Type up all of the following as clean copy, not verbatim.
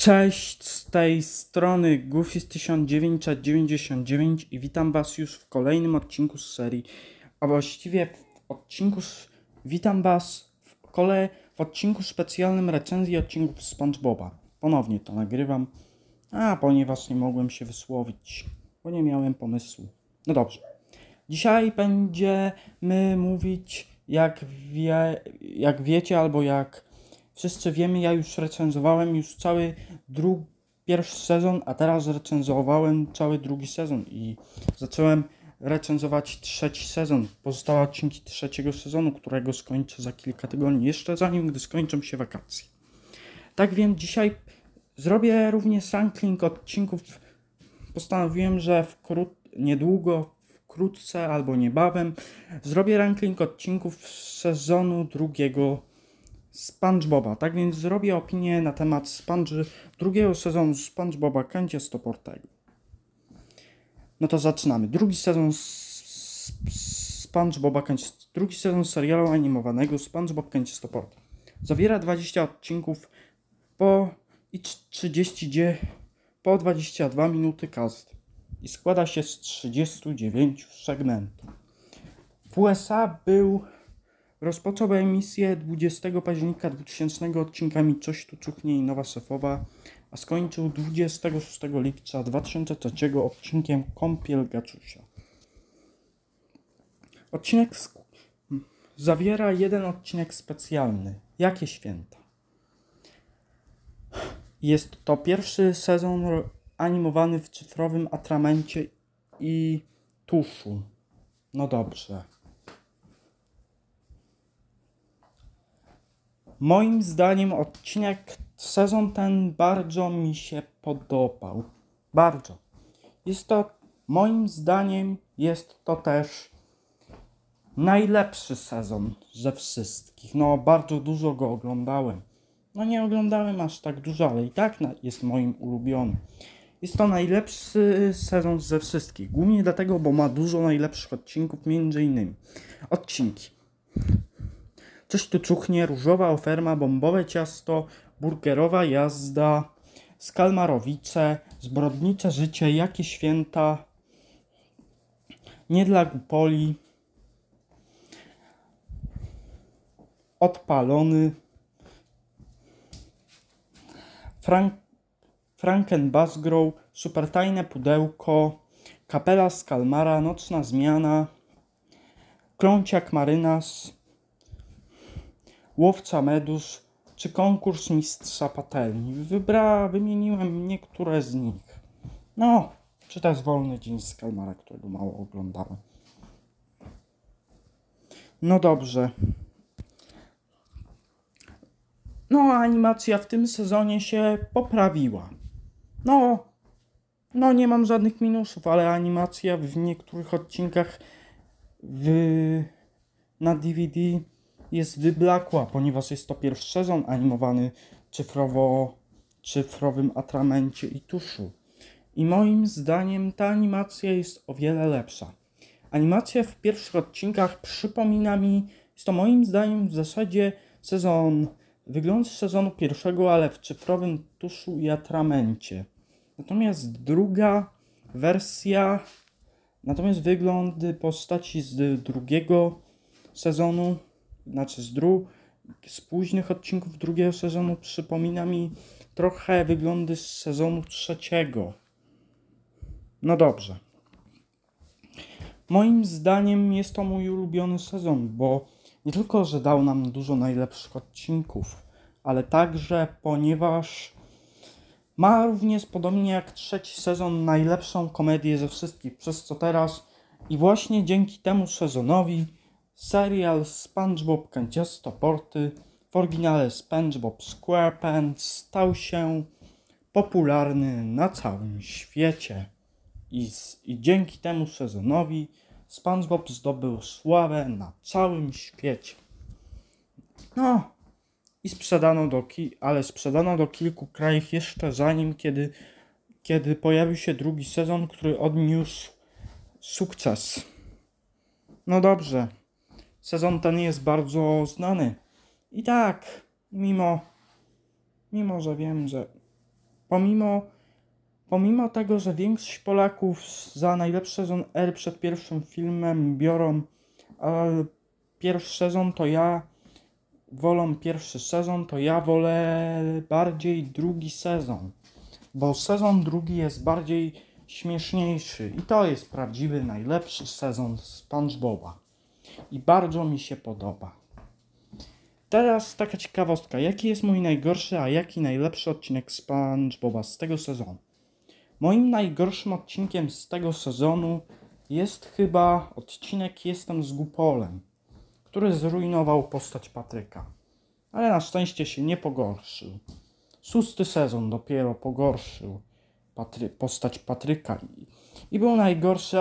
Cześć, z tej strony Goofy 1999 i witam Was już w kolejnym odcinku z serii, a właściwie witam Was w odcinku specjalnym recenzji odcinków SpongeBoba. Ponownie to nagrywam, ponieważ nie mogłem się wysłowić, bo nie miałem pomysłu. No dobrze, dzisiaj będziemy mówić, jak wiecie albo jak wszyscy wiemy, ja już recenzowałem cały pierwszy sezon, a teraz recenzowałem cały drugi sezon i zacząłem recenzować trzeci sezon, pozostałe odcinki trzeciego sezonu, którego skończę za kilka tygodni, jeszcze zanim gdy skończą się wakacje. Tak więc dzisiaj zrobię również ranking odcinków. Postanowiłem, że wkrótce albo niebawem zrobię ranking odcinków z sezonu drugiego SpongeBoba. Tak więc zrobię opinię na temat drugiego sezonu SpongeBoba Kędziestoportego. No to zaczynamy. Drugi sezon SpongeBoba drugi sezon serialu animowanego SpongeBob Kędziestoporta. Zawiera 20 odcinków po 22 minuty każdy i składa się z 39 segmentów. W USA rozpoczął emisję 20 października 2000 odcinkami Coś tu cuchnie i Nowa szefowa, a skończył 26 lipca 2003 odcinkiem Kąpiel Gaczusia. Odcinek zawiera jeden odcinek specjalny. Jakie święta? Jest to pierwszy sezon animowany w cyfrowym atramencie i tuszu. No dobrze. Moim zdaniem sezon ten bardzo mi się podobał. Bardzo. Moim zdaniem jest to też najlepszy sezon ze wszystkich. No, bardzo dużo go oglądałem. No, nie oglądałem aż tak dużo, ale i tak jest moim ulubionym. Jest to najlepszy sezon ze wszystkich. Głównie dlatego, bo ma dużo najlepszych odcinków, między innymi odcinki Coś tu cuchnie, różowa oferma, bombowe ciasto, burgerowa jazda, skalmarowice, zbrodnicze życie, jakie święta, nie dla głupoli, odpalony, Frankenbasgrow, supertajne pudełko, kapela z kalmara, nocna zmiana, kląciak marynarz, łowca medus czy konkurs mistrza patelni. Wymieniłem niektóre z nich. No, czy też wolny dzień z kalmara, którego mało oglądałem. No dobrze. No, animacja w tym sezonie się poprawiła. No nie mam żadnych minusów, ale animacja w niektórych odcinkach na DVD jest wyblakła, ponieważ jest to pierwszy sezon animowany cyfrowym atramencie i tuszu. I moim zdaniem ta animacja jest o wiele lepsza. Animacja w pierwszych odcinkach przypomina mi, jest to moim zdaniem w zasadzie wygląd sezonu pierwszego, ale w cyfrowym tuszu i atramencie. Natomiast wyglądy postaci z drugiego sezonu, z późnych odcinków drugiego sezonu przypomina mi trochę wyglądy z sezonu trzeciego. No dobrze. Moim zdaniem jest to mój ulubiony sezon, bo nie tylko, że dał nam dużo najlepszych odcinków, ale także ponieważ ma również, podobnie jak trzeci sezon, najlepszą komedię ze wszystkich, przez co teraz i właśnie dzięki temu sezonowi serial SpongeBob Kędziestoporty, w oryginale SpongeBob SquarePants, stał się popularny na całym świecie. I dzięki temu sezonowi SpongeBob zdobył sławę na całym świecie. No i sprzedano do kilku krajów jeszcze zanim, kiedy pojawił się drugi sezon, który odniósł sukces. No dobrze. Sezon ten jest bardzo znany. I tak, mimo że wiem, że Pomimo tego, że większość Polaków za najlepszy sezon ery przed pierwszym filmem biorą pierwszy sezon, to ja pierwszy sezon, to ja wolę bardziej drugi sezon. Bo sezon drugi jest bardziej śmieszniejszy i to jest prawdziwy, najlepszy sezon SpongeBoba. I bardzo mi się podoba. Teraz taka ciekawostka, jaki jest mój najgorszy, a jaki najlepszy odcinek SpongeBoba z tego sezonu? Moim najgorszym odcinkiem z tego sezonu jest chyba odcinek Jestem z Gupolem, który zrujnował postać Patryka. Ale na szczęście się nie pogorszył. 6. sezon dopiero pogorszył postać Patryka i był najgorszy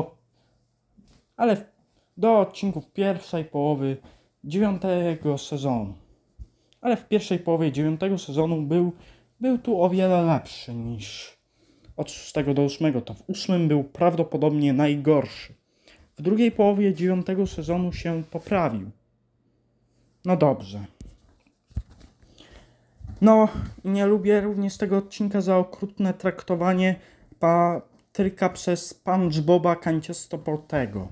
do odcinków pierwszej połowy 9. sezonu. Ale w pierwszej połowie 9. sezonu był tu o wiele lepszy niż od 6. do 8. To w 8. był prawdopodobnie najgorszy. W drugiej połowie 9. sezonu się poprawił. No dobrze. No i nie lubię również tego odcinka za okrutne traktowanie Patryka przez SpongeBoba kanciastopotego.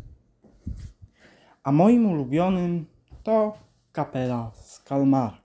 A moim ulubionym to Kapela z Kalmara.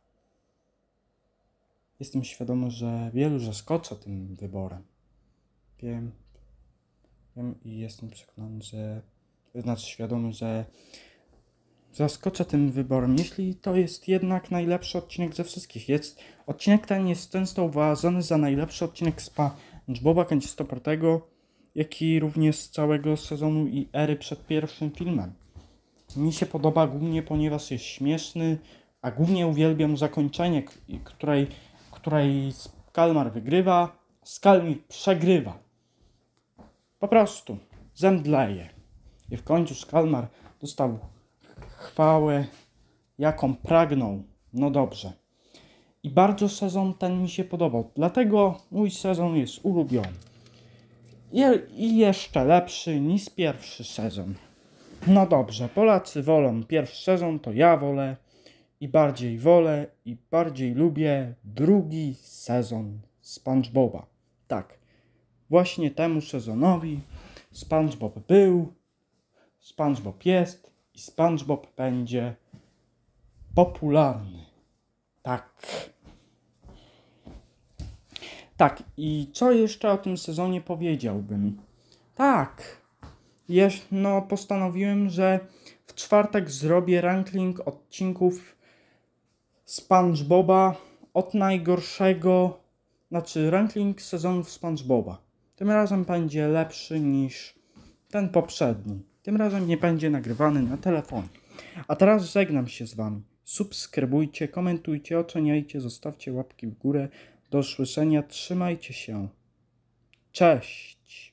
Jestem świadomy, że wielu zaskoczę tym wyborem. Wiem i jestem przekonany, świadomy, że zaskoczę tym wyborem, jeśli to jest jednak najlepszy odcinek ze wszystkich. Odcinek ten jest często uważany za najlepszy odcinek SpongeBoba kanciastopotego, jak i również z całego sezonu i ery przed pierwszym filmem. Mi się podoba głównie, ponieważ jest śmieszny, a głównie uwielbiam zakończenie, której Kalmar wygrywa, Skalmir przegrywa. Po prostu zemdleje. I w końcu Skalmar dostał chwałę, jaką pragnął. No dobrze. I bardzo sezon ten mi się podobał. Dlatego mój sezon jest ulubiony. I jeszcze lepszy niż pierwszy sezon. No dobrze, Polacy wolą pierwszy sezon, to ja wolę i bardziej lubię drugi sezon SpongeBoba. Tak, właśnie temu sezonowi SpongeBob był, SpongeBob jest i SpongeBob będzie popularny. Tak, i co jeszcze o tym sezonie powiedziałbym? Postanowiłem, że w czwartek zrobię ranking odcinków SpongeBoba od najgorszego, ranking sezonów SpongeBoba. Tym razem będzie lepszy niż ten poprzedni. Tym razem nie będzie nagrywany na telefonie. A teraz żegnam się z wami. Subskrybujcie, komentujcie, oceniajcie, zostawcie łapki w górę. Do usłyszenia, trzymajcie się. Cześć!